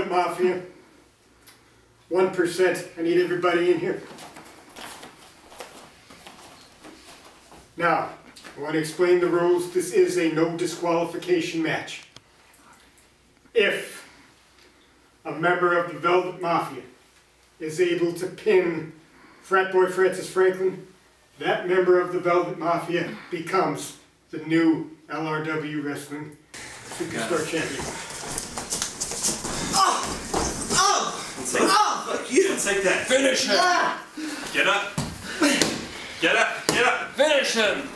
Velvet Mafia. 1%. I need everybody in here. Now, I want to explain the rules. This is a no disqualification match. If a member of the Velvet Mafia is able to pin Frat Boy Francis Franklin, that member of the Velvet Mafia becomes the new LRW Wrestling Superstar Champion. Fuck you! Take that. Finish him! Get up! Get up! Get up! Finish him!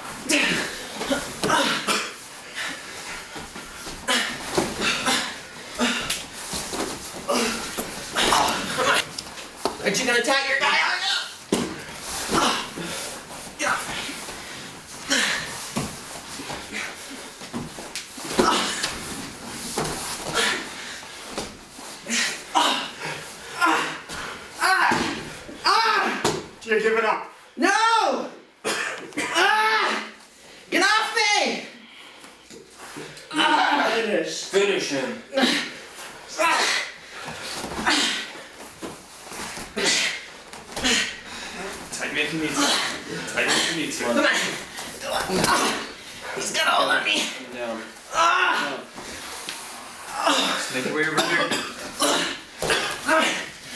Aren't you gonna tag your guy on? Yeah. You give it up. No! Get off me! Finish him! Tight me if you need to. Tight me if you need to. Come on. He's got a hold on me. Down. Just make your way over here. Come on.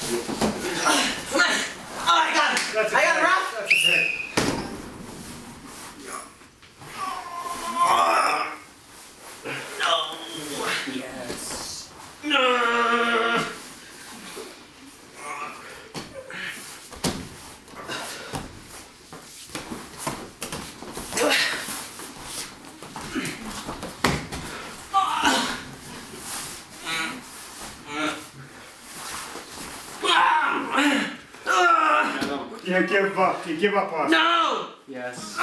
Oh, I got it. That's I got it, Ralph. That's okay. No. Yes. No. You give up. You give up on it. No. Yes.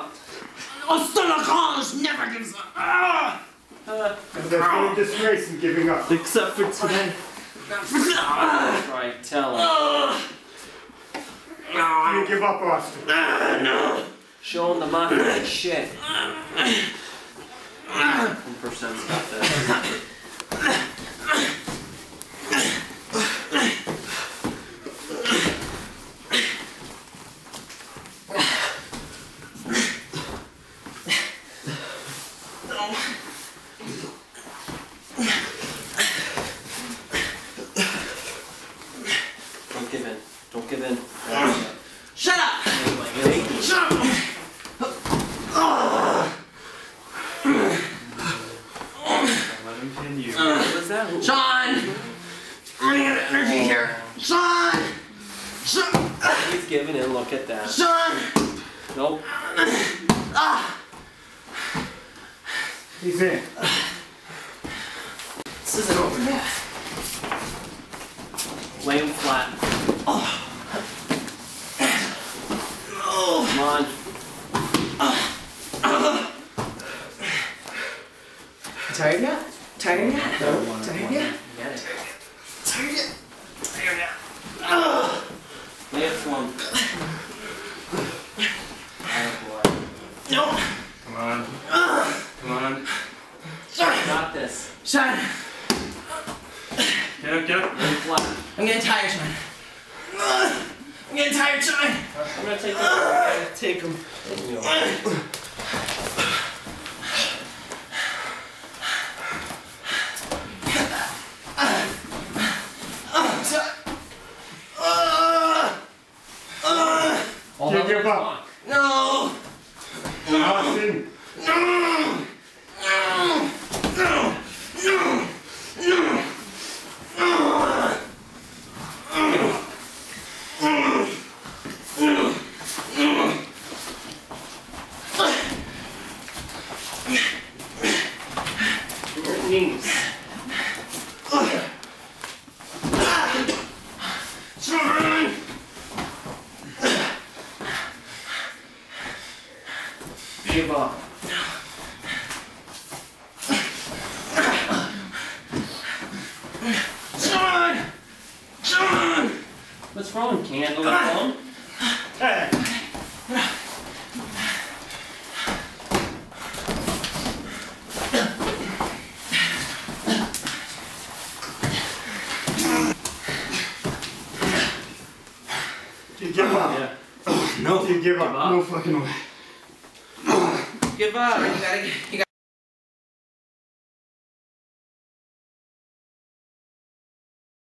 Ostola never gives up. There's no disgrace in giving up. Except for today. Right, tell him. You give up, Austin. No. Show him the mafia shit. 1%'s got that. Don't give in. Don't give in. Shut up. Shut up. Let him pin you. What was that? Sean. I'm running out of energy here. Sean. Sean. He's giving in. Look at that. Sean. Nope. He's in. This isn't over yet. Lay him flat. Oh. Come on. Tired yet? Tired yet? No. Tired yet? Get it. Tired yet? Tired yet? Lay it for him. Attaboy. No. Come on. Come on. Sorry. Got this. Sean. Get up, get up. Lay him flat. I'm getting tired, Sean. I'm getting tired, Sean. I'm gonna take him. I'm gonna take him. You give up. No. Austin. No. No. No. No. No. Your knees. Sean. Give up. Sean. Sean. What's wrong, Candle? Phone? Tag. give up? Yeah. No. Do you give up? up. No fucking way. Give up. You gotta